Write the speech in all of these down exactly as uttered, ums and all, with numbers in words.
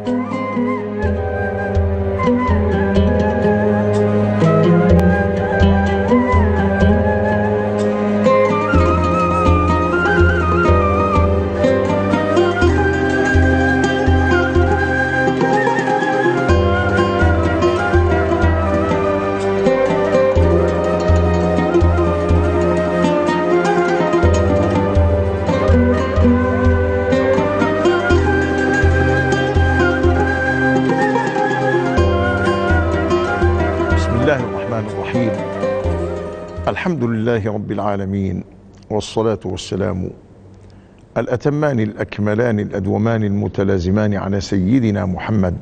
الحمد لله رب العالمين، والصلاة والسلام الأتمان الأكملان الأدومان المتلازمان على سيدنا محمد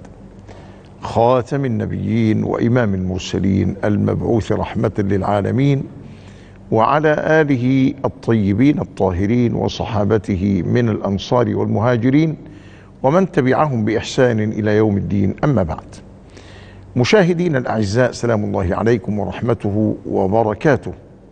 خاتم النبيين وإمام المرسلين المبعوث رحمة للعالمين، وعلى آله الطيبين الطاهرين وصحابته من الأنصار والمهاجرين ومن تبعهم بإحسان إلى يوم الدين. أما بعد، مشاهدين الأعزاء، سلام الله عليكم ورحمته وبركاته،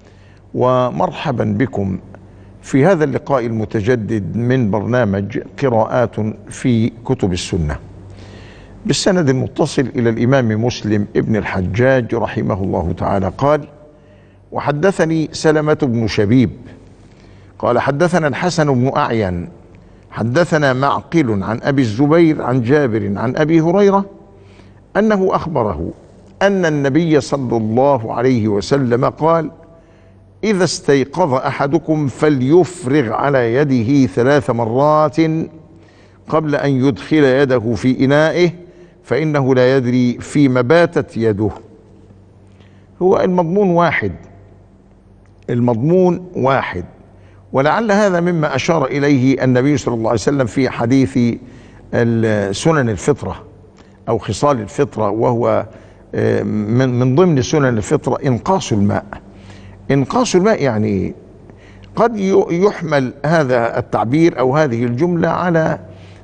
ومرحبا بكم في هذا اللقاء المتجدد من برنامج قراءات في كتب السنة بالسند المتصل إلى الإمام مسلم ابن الحجاج رحمه الله تعالى قال: وحدثني سلمة بن شبيب قال حدثنا الحسن بن أعين حدثنا معقل عن أبي الزبير عن جابر عن أبي هريرة أنه أخبره أن النبي صلى الله عليه وسلم قال: إذا استيقظ أحدكم فليفرغ على يده ثلاث مرات قبل أن يدخل يده في إنائه، فإنه لا يدري فيما باتت يده. هو المضمون واحد، المضمون واحد، ولعل هذا مما أشار إليه النبي صلى الله عليه وسلم في حديث سنن الفطرة أو خصال الفطرة، وهو من ضمن سنن الفطرة إنقاص الماء. إنقاص الماء يعني قد يحمل هذا التعبير أو هذه الجملة على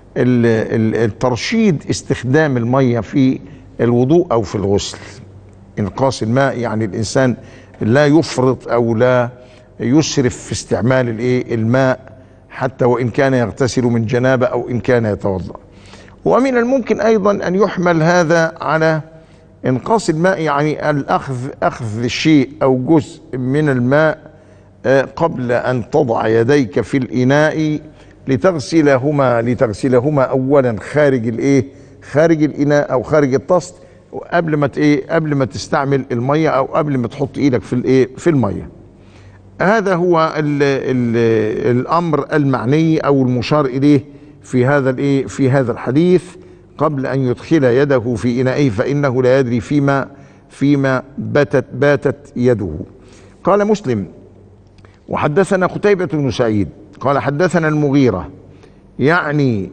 الترشيد استخدام المية في الوضوء أو في الغسل. إنقاص الماء يعني الإنسان لا يفرط أو لا يسرف في استعمال الماء، حتى وإن كان يغتسل من جنابة أو إن كان يتوضأ. ومن الممكن أيضا أن يحمل هذا على إنقاص الماء يعني الأخذ أخذ شيء أو جزء من الماء قبل أن تضع يديك في الإناء لتغسلهما لتغسلهما أولا خارج الإيه خارج الإناء أو خارج الطست، قبل ما إيه قبل ما تستعمل المية أو قبل ما تحط إيدك في الإيه في المية. هذا هو ال ال الأمر المعني أو المشار إليه في هذا الإيه في هذا الحديث، قبل أن يدخل يده في إنائه فإنه لا يدري فيما فيما باتت باتت يده. قال مسلم: وحدثنا قتيبة بن سعيد قال حدثنا المغيرة يعني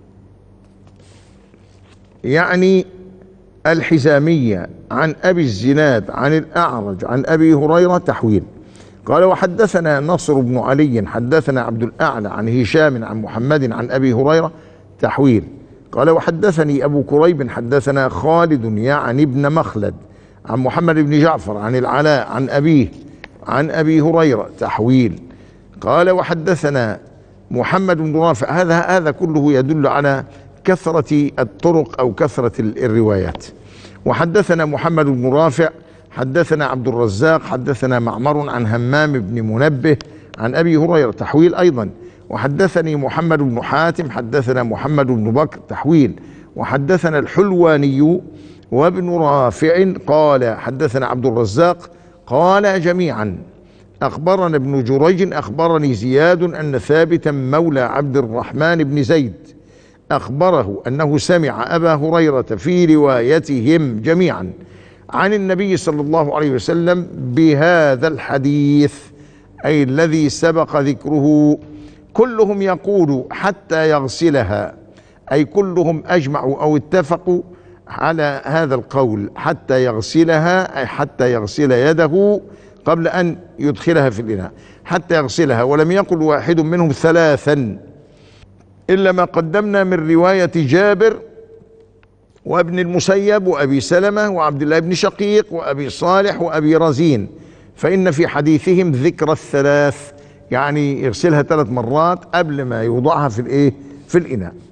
يعني الحزامية عن أبي الزناد عن الأعرج عن أبي هريرة تحويل. قال: وحدثنا نصر بن علي حدثنا عبد الأعلى عن هشام عن محمد عن أبي هريرة تحويل. قال: وحدثني أبو كريب حدثنا خالد يعني ابن مخلد عن محمد بن جعفر عن العلاء عن أبيه عن أبي هريرة تحويل. قال: وحدثنا محمد بن رافع. هذا هذا كله يدل على كثرة الطرق أو كثرة الروايات. وحدثنا محمد بن رافع حدثنا عبد الرزاق حدثنا معمر عن همام بن منبه عن أبي هريرة تحويل أيضا. وحدثني محمد بن حاتم حدثنا محمد بن بكر تحويل. وحدثنا الحلواني وابن رافع قال حدثنا عبد الرزاق قال جميعا أخبرنا ابن جريج أخبرني زياد أن ثابتا مولى عبد الرحمن بن زيد أخبره أنه سمع أبا هريرة في روايتهم جميعا عن النبي صلى الله عليه وسلم بهذا الحديث، أي الذي سبق ذكره، كلهم يقول حتى يغسلها، أي كلهم أجمعوا أو اتفقوا على هذا القول حتى يغسلها، أي حتى يغسل يده قبل أن يدخلها في الإناء، حتى يغسلها. ولم يقل واحد منهم ثلاثا إلا ما قدمنا من رواية جابر وابن المسيب وأبي سلمة وعبد الله بن شقيق وأبي صالح وأبي رزين، فإن في حديثهم ذكر الثلاث، يعني يغسلها ثلاث مرات قبل ما يوضعها في الإيه في الإناء.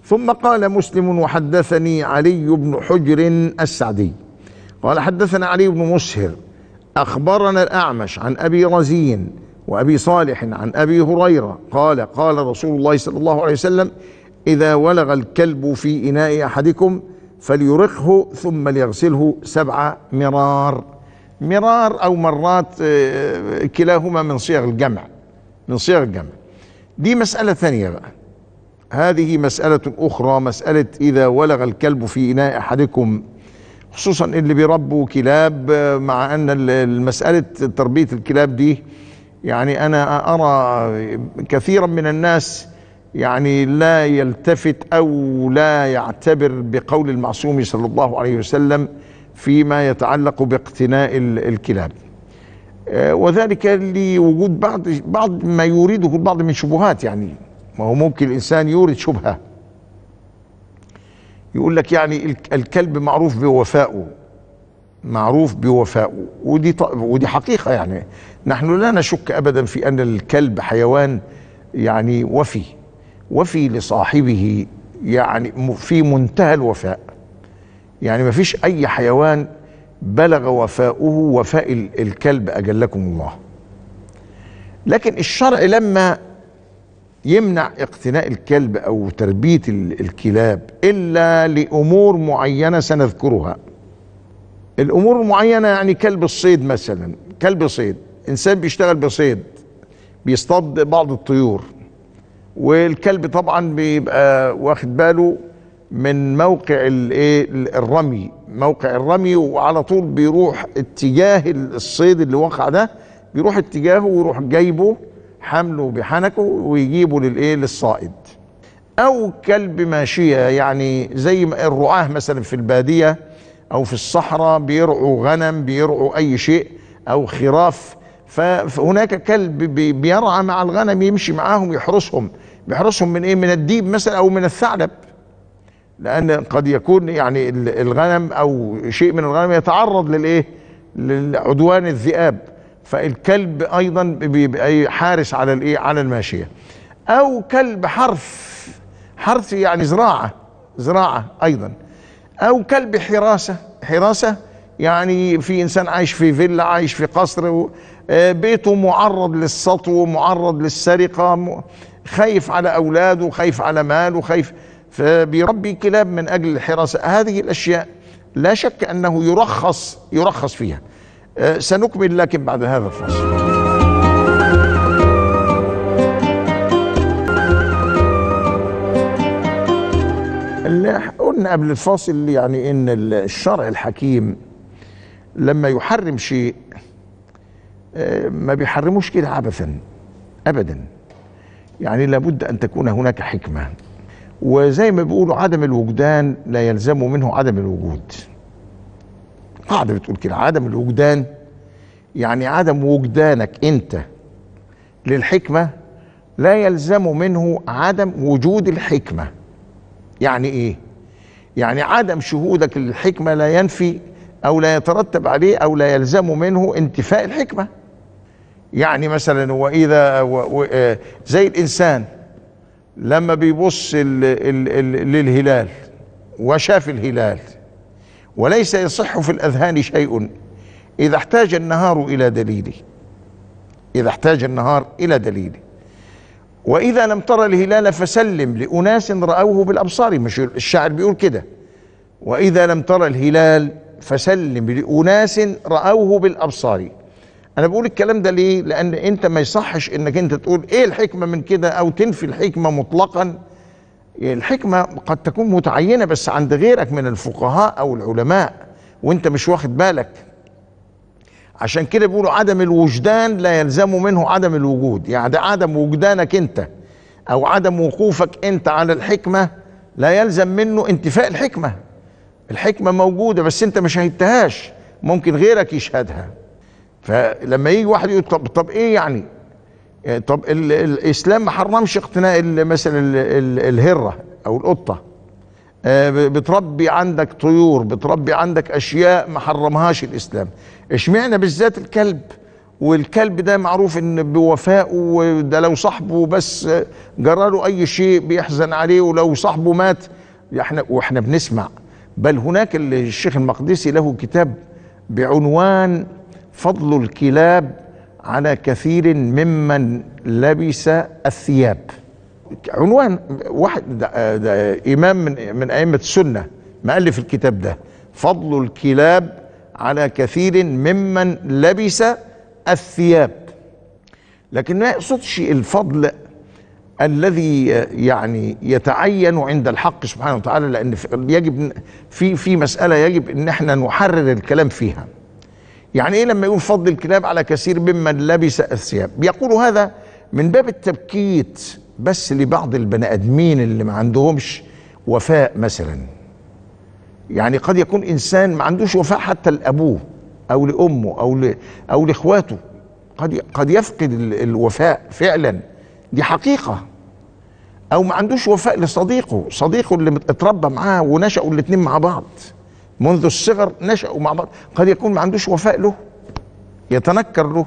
ثم قال مسلم: وحدثني علي بن حجر السعدي قال حدثنا علي بن مسهر أخبرنا الأعمش عن أبي رزين وأبي صالح عن أبي هريرة قال قال رسول الله صلى الله عليه وسلم: إذا ولغ الكلب في إناء أحدكم فليرقه ثم ليغسله سبع مرار. مرار أو مرات كلاهما من صيغ الجمع، من صيغ الجمع. دي مسألة ثانية بقى. هذه مسألة أخرى، مسألة إذا ولغ الكلب في إناء أحدكم، خصوصا اللي بيربوا كلاب، مع أن المسألة تربية الكلاب دي يعني أنا أرى كثيرا من الناس يعني لا يلتفت أو لا يعتبر بقول المعصوم صلى الله عليه وسلم فيما يتعلق باقتناء الكلاب، وذلك لوجود بعض بعض ما يريده البعض من شبهات. يعني ما هو ممكن الإنسان يورد شبهة يقول لك يعني الكلب معروف بوفائه، معروف بوفائه، ودي ودي حقيقة. يعني نحن لا نشك أبدا في أن الكلب حيوان يعني وفي وفي لصاحبه، يعني في منتهى الوفاء. يعني ما فيش أي حيوان بلغ وفاؤه وفاء الكلب أجلكم الله. لكن الشرع لما يمنع اقتناء الكلب أو تربية الكلاب إلا لأمور معينة سنذكرها. الأمور المعينة يعني كلب الصيد مثلا، كلب صيد، إنسان بيشتغل بصيد بيصطاد بعض الطيور، والكلب طبعا بيبقى واخد باله من موقع الرمي، موقع الرمي، وعلى طول بيروح اتجاه الصيد اللي وقع ده، بيروح اتجاهه ويروح جايبه حمله بحنكه ويجيبه للايه للصائد. او كلب ماشية، يعني زي الرعاة مثلا في البادية او في الصحراء بيرعوا غنم، بيرعوا اي شيء او خراف، فهناك كلب بيرعى مع الغنم، يمشي معاهم يحرسهم، بيحرسهم من ايه؟ من الديب مثلا او من الثعلب، لان قد يكون يعني الغنم او شيء من الغنم يتعرض للايه؟ لعدوان الذئاب، فالكلب ايضا بيبقى حارس على الايه؟ على الماشيه. او كلب حرث، حرث يعني زراعه، زراعه ايضا. او كلب حراسه، حراسه يعني في انسان عايش في فيلا، عايش في قصر، بيته معرض للسطو، معرض للسرقه، خايف على اولاده، خايف على ماله، خايف، فبيربي كلاب من اجل الحراسه. هذه الاشياء لا شك انه يرخص يرخص فيها. سنكمل لكن بعد هذا الفصل. اللي قلنا قبل الفاصل يعني ان الشرع الحكيم لما يحرم شيء ما بيحرموش كده عبثا ابدا، يعني لابد ان تكون هناك حكمه. وزي ما بيقولوا عدم الوجدان لا يلزم منه عدم الوجود. قاعده بتقول كده، عدم الوجدان يعني عدم وجدانك انت للحكمه لا يلزم منه عدم وجود الحكمه. يعني ايه؟ يعني عدم شهودك للحكمه لا ينفي او لا يترتب عليه او لا يلزم منه انتفاء الحكمه. يعني مثلا واذا و و زي الانسان لما بيبص ال ال ال للهلال وشاف الهلال وليس يصح في الاذهان شيء اذا احتاج النهار الى دليله، اذا احتاج النهار الى دليله. واذا لم ترى الهلال فسلم لاناس راوه بالابصار، مش الشاعر بيقول كده؟ واذا لم ترى الهلال فسلم لاناس راوه بالابصار. انا بقول الكلام ده ليه؟ لان انت ما يصحش انك انت تقول ايه الحكمه من كده او تنفي الحكمه مطلقا. الحكمه قد تكون متعينه بس عند غيرك من الفقهاء او العلماء وانت مش واخد بالك. عشان كده بيقولوا عدم الوجدان لا يلزم منه عدم الوجود، يعني ده عدم وجدانك انت او عدم وقوفك انت على الحكمه لا يلزم منه انتفاء الحكمه. الحكمه موجوده بس انت ما شهدتهاش، ممكن غيرك يشهدها. فلما يجي واحد يقول طب طب ايه يعني؟ طب ال الاسلام ما حرمش اقتناء مثلا ال ال الهره او القطه، بتربي عندك طيور، بتربي عندك اشياء ما حرمهاش الاسلام، اشمعنى بالذات الكلب والكلب ده معروف ان بوفائه، وده لو صاحبه بس جراله اي شيء بيحزن عليه، ولو صاحبه مات احنا واحنا بنسمع. بل هناك الشيخ المقدسي له كتاب بعنوان فضل الكلاب على كثير ممن لبس الثياب. عنوان واحد ده, ده امام من من ائمه السنه مؤلف الكتاب ده، فضل الكلاب على كثير ممن لبس الثياب. لكن ما يقصدش الفضل الذي يعني يتعين عند الحق سبحانه وتعالى، لان يجب في في مساله يجب ان احنا نحرر الكلام فيها. يعني ايه لما يقول فضل الكلاب على كثير ممن لبس الثياب؟ بيقول هذا من باب التبكيت بس لبعض البني ادمين اللي ما عندهمش وفاء مثلا. يعني قد يكون انسان ما عندوش وفاء حتى لابوه او لامه او ل او لاخواته، قد قد يفقد الوفاء فعلا، دي حقيقه. او ما عندوش وفاء لصديقه، صديقه اللي اتربى معاه ونشأوا الاثنين مع بعض منذ الصغر، نشأوا مع بعض، قد يكون ما عندوش وفاء له، يتنكر له.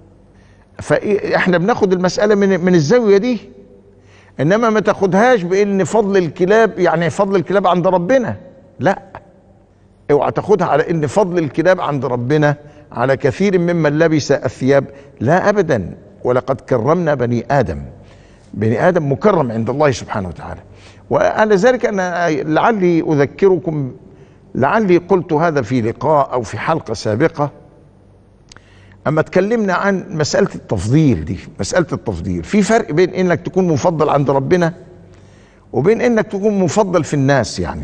فاحنا بناخد المسألة من من الزاوية دي، انما ما تاخدهاش بان فضل الكلاب يعني فضل الكلاب عند ربنا، لا، اوعى تاخدها على ان فضل الكلاب عند ربنا على كثير ممن لبس الثياب، لا ابدا. ولقد كرمنا بني ادم، بني ادم مكرم عند الله سبحانه وتعالى. وعلى ذلك انا لعلي اذكركم، لعلي قلت هذا في لقاء او في حلقه سابقه، اما اتكلمنا عن مساله التفضيل دي. مساله التفضيل في فرق بين انك تكون مفضل عند ربنا وبين انك تكون مفضل في الناس. يعني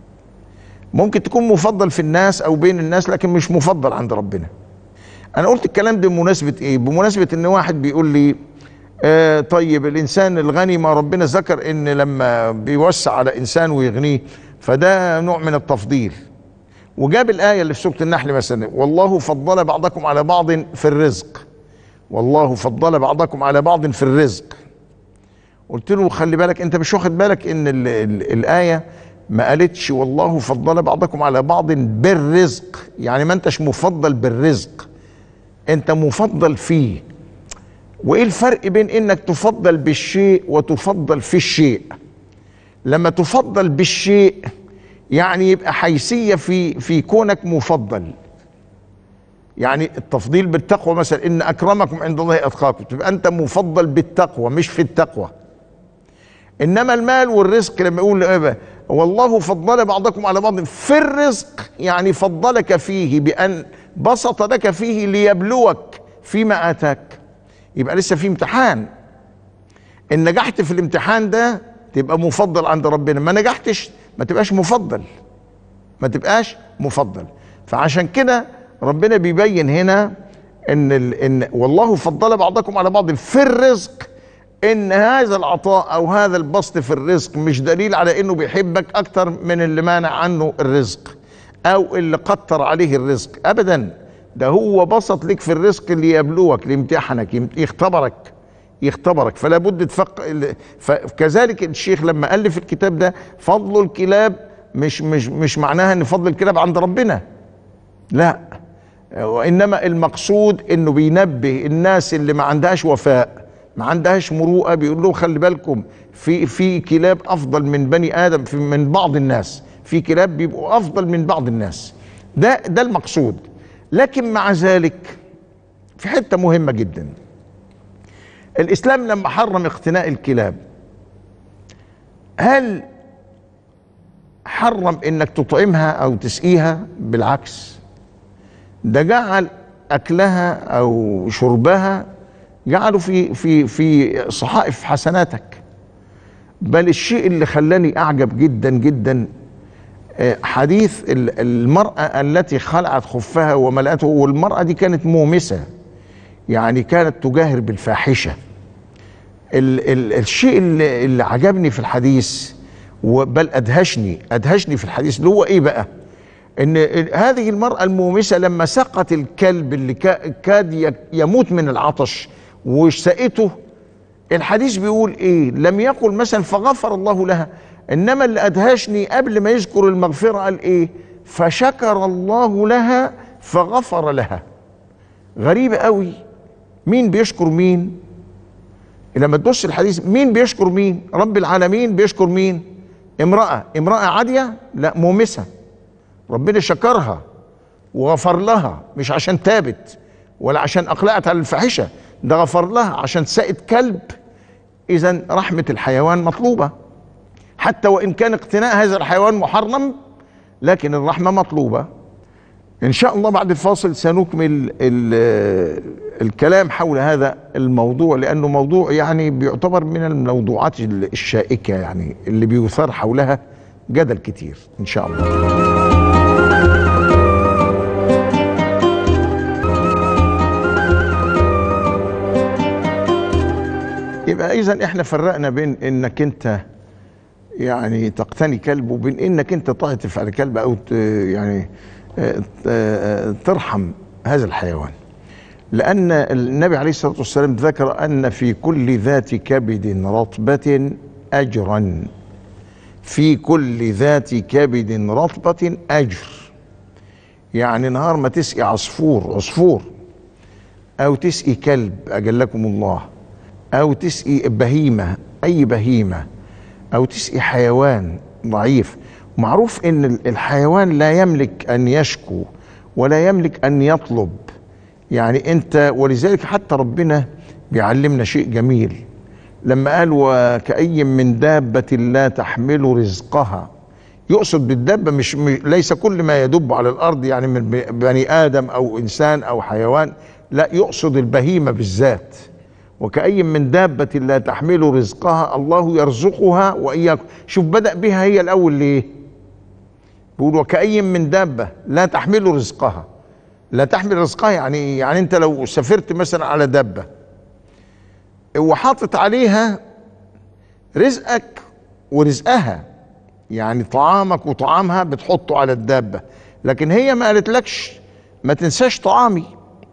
ممكن تكون مفضل في الناس او بين الناس لكن مش مفضل عند ربنا. انا قلت الكلام ده بمناسبه ايه؟ بمناسبه ان واحد بيقول لي آه طيب الانسان الغني، ما ربنا ذكر ان لما بيوسع على انسان ويغنيه فده نوع من التفضيل، وجاب الايه اللي في سوره النحل مثلا، والله فضل بعضكم على بعض في الرزق، والله فضل بعضكم على بعض في الرزق. قلت له خلي بالك انت مش واخد بالك ان ال ال الايه ما قالتش والله فضل بعضكم على بعض بالرزق، يعني ما انتش مفضل بالرزق، انت مفضل فيه. وايه الفرق بين انك تفضل بالشيء وتفضل في الشيء؟ لما تفضل بالشيء يعني يبقى حيثية في في كونك مفضل. يعني التفضيل بالتقوى مثلا، ان اكرمكم عند الله اتقاكم، تبقى انت مفضل بالتقوى مش في التقوى. انما المال والرزق لما يقول ايه، والله فضل بعضكم على بعض في الرزق، يعني فضلك فيه بان بسط لك فيه ليبلوك فيما اتاك. يبقى لسه في امتحان، ان نجحت في الامتحان ده تبقى مفضل عند ربنا، ما نجحتش ما تبقاش مفضل، ما تبقاش مفضل. فعشان كده ربنا بيبين هنا ان ال... ان والله فضل بعضكم على بعض في الرزق، ان هذا العطاء او هذا البسط في الرزق مش دليل على انه بيحبك اكتر من اللي مانع عنه الرزق او اللي قطر عليه الرزق، ابدا. ده هو بسط لك في الرزق ليبلوك، ليمتحنك، يختبرك يختبرك فلا بد تفق. فكذلك الشيخ لما الف الكتاب ده فضل الكلاب مش مش مش معناها ان فضل الكلاب عند ربنا، لا، وانما المقصود انه بينبه الناس اللي ما عندهاش وفاء، ما عندهاش مروءه، بيقول لهم خلي بالكم في في كلاب افضل من بني ادم، في من بعض الناس، في كلاب بيبقوا افضل من بعض الناس. ده ده المقصود. لكن مع ذلك في حته مهمه جدا، الاسلام لما حرم اقتناء الكلاب هل حرم انك تطعمها او تسقيها؟ بالعكس، ده جعل اكلها او شربها جعله في في في صحائف حسناتك. بل الشيء اللي خلاني اعجب جدا جدا حديث المرأة التي خلعت خفها وملأته، والمرأة دي كانت مومسة، يعني كانت تجاهر بالفاحشة. ال ال الشيء اللي, اللي عجبني في الحديث بل ادهشني ادهشني في الحديث اللي هو ايه بقى، ان هذه المرأة المومسة لما سقت الكلب اللي كاد يموت من العطش وسقته، الحديث بيقول ايه؟ لم يقل مثلا فغفر الله لها، انما اللي ادهشني قبل ما يذكر المغفرة قال ايه؟ فشكر الله لها فغفر لها. غريبة قوي مين بيشكر مين؟ لما تبص الحديث مين بيشكر مين؟ رب العالمين بيشكر مين؟ امرأة امرأة عادية؟ لا، مومسة، ربنا شكرها وغفر لها، مش عشان تابت ولا عشان أقلعت على الفاحشة، ده غفر لها عشان سقت كلب. إذن رحمة الحيوان مطلوبة، حتى وإن كان اقتناء هذا الحيوان محرم، لكن الرحمة مطلوبة. إن شاء الله بعد الفاصل سنكمل الكلام حول هذا الموضوع، لأنه موضوع يعني بيعتبر من الموضوعات الشائكة، يعني اللي بيثار حولها جدل كتير إن شاء الله. يبقى إذن إحنا فرقنا بين إنك أنت يعني تقتني كلب وبين إنك أنت تعطف على كلب أو يعني ترحم هذا الحيوان، لأن النبي عليه الصلاة والسلام ذكر أن في كل ذات كبد رطبة أجرا، في كل ذات كبد رطبة أجر. يعني نهار ما تسقي عصفور عصفور أو تسقي كلب أجلكم الله، أو تسقي بهيمة أي بهيمة، أو تسقي حيوان ضعيف، معروف ان الحيوان لا يملك ان يشكو ولا يملك ان يطلب. يعني انت، ولذلك حتى ربنا بيعلمنا شيء جميل لما قال وكأي من دابة لا تحمل رزقها. يقصد بالدابة مش ليس كل ما يدب على الارض يعني من بني ادم او انسان او حيوان، لا، يقصد البهيمة بالذات. وكأي من دابة لا تحمل رزقها الله يرزقها وإياكم. شوف بدأ بها هي الأول ليه؟ بيقول وكأي من دابة لا تحمل رزقها. لا تحمل رزقها يعني يعني أنت لو سافرت مثلا على دابة وحاطط عليها رزقك ورزقها، يعني طعامك وطعامها بتحطه على الدابة، لكن هي ما قالتلكش ما تنساش طعامي.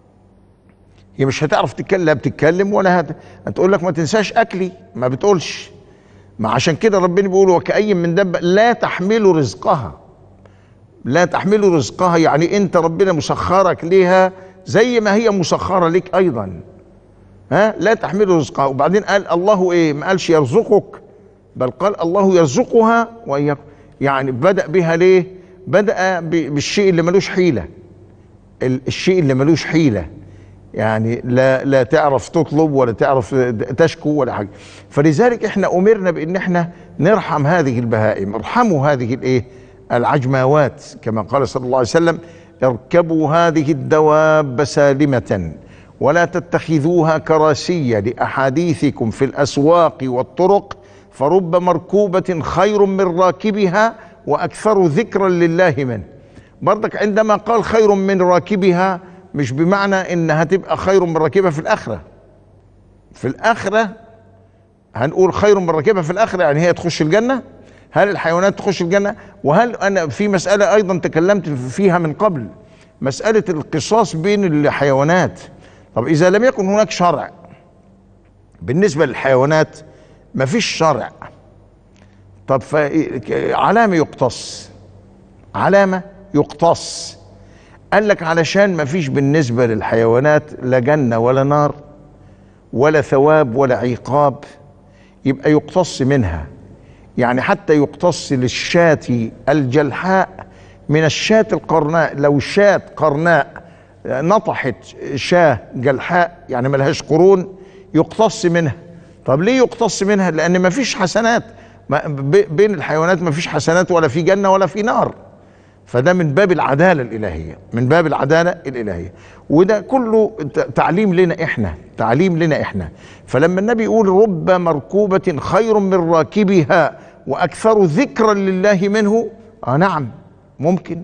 هي مش هتعرف تتكلم، لا بتتكلم ولا هت... هتقول لك ما تنساش اكلي، ما بتقولش. ما عشان كده ربنا بيقول وكأي من دابة لا تحمل رزقها. لا تحمل رزقها يعني انت ربنا مسخرك ليها زي ما هي مسخرة لك ايضا. ها، لا تحمل رزقها. وبعدين قال الله ايه؟ ما قالش يرزقك، بل قال الله يرزقها واياكم. يعني بدأ بها ليه؟ بدأ بالشيء اللي ملوش حيلة، الشيء اللي ملوش حيلة، يعني لا لا تعرف تطلب ولا تعرف تشكو ولا حاجه. فلذلك احنا امرنا بان احنا نرحم هذه البهائم. ارحموا هذه الايه؟ العجماوات، كما قال صلى الله عليه وسلم اركبوا هذه الدواب سالمة ولا تتخذوها كراسية لأحاديثكم في الأسواق والطرق، فرب مركوبة خير من راكبها وأكثر ذكرا لله منه. برضك عندما قال خير من راكبها مش بمعنى انها تبقى خير من راكبها في الاخره. في الاخره هنقول خير من راكبها في الاخره، يعني هي تخش الجنه. هل الحيوانات تخش الجنه؟ وهل انا في مساله ايضا تكلمت فيها من قبل، مساله القصاص بين الحيوانات. طب اذا لم يكن هناك شرع بالنسبه للحيوانات، ما فيش شرع، طب علامه يقتص، علامه يقتص. قال لك علشان ما فيش بالنسبة للحيوانات لا جنة ولا نار ولا ثواب ولا عقاب، يبقى يقتص منها. يعني حتى يقتص للشاة الجلحاء من الشاة القرناء. لو شاة قرناء نطحت شاة جلحاء يعني ملهاش قرون، يقتص منها. طب ليه يقتص منها؟ لأن ما فيش حسنات بين الحيوانات، ما فيش حسنات ولا في جنة ولا في نار. فده من باب العدالة الإلهية، من باب العدالة الإلهية. وده كله تعليم لنا إحنا، تعليم لنا إحنا. فلما النبي يقول رب مركوبة خير من راكبها وأكثر ذكرا لله منه، آه نعم ممكن.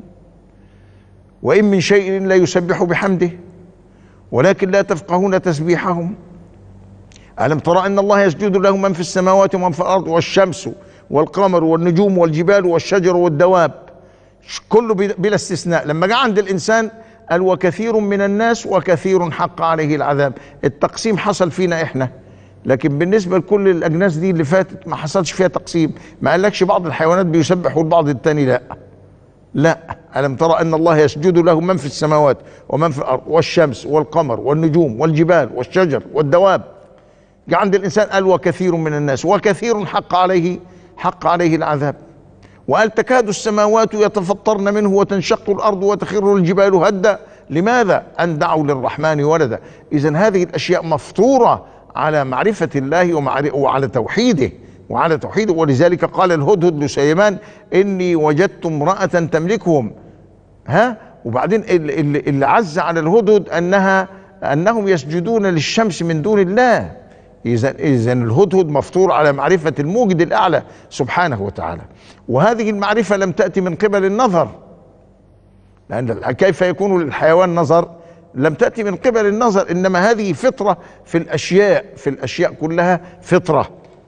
وإن من شيء لا يسبح بحمده ولكن لا تفقهون تسبيحهم. ألم ترى أن الله يسجد له من في السماوات ومن في الأرض والشمس والقمر والنجوم والجبال والشجر والدواب، كله بلا استثناء. لما جاء عند الإنسان قال وكثير من الناس وكثير حق عليه العذاب. التقسيم حصل فينا إحنا، لكن بالنسبة لكل الأجناس دي اللي فاتت ما حصلش فيها تقسيم. ما قالكش بعض الحيوانات بيسبح والبعض التاني لا لا، ألم ترى أن الله يسجد له من في السماوات ومن في الأرض والشمس والقمر والنجوم والجبال والشجر والدواب. جاء عند الإنسان قال وكثير من الناس، وكثير حق عليه حق عليه العذاب. وقال تكاد السماوات يتفطرن منه وتنشق الأرض وتخر الجبال هدا، لماذا؟ أن دعوا للرحمن ولدا. إذن هذه الأشياء مفطورة على معرفة الله وعلى توحيده وعلى توحيده. ولذلك قال الهدهد لسليمان إني وجدت امرأة تملكهم. ها، وبعدين اللي, اللي عز على الهدهد أنها أنهم يسجدون للشمس من دون الله. إذن إذن الهدهد مفطور على معرفة الموجد الأعلى سبحانه وتعالى. وهذه المعرفة لم تأتي من قبل النظر، لأن كيف يكون للحيوان نظر؟ لم تأتي من قبل النظر، إنما هذه فطرة في الأشياء، في الأشياء كلها فطرة.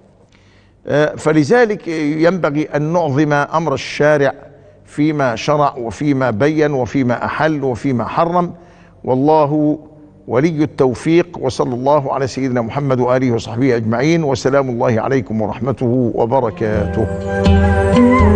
فلذلك ينبغي أن نعظم أمر الشارع فيما شرع وفيما بين وفيما أحل وفيما حرم، والله ولي التوفيق. وصلى الله على سيدنا محمد وآله وصحبه أجمعين، وسلام الله عليكم ورحمته وبركاته.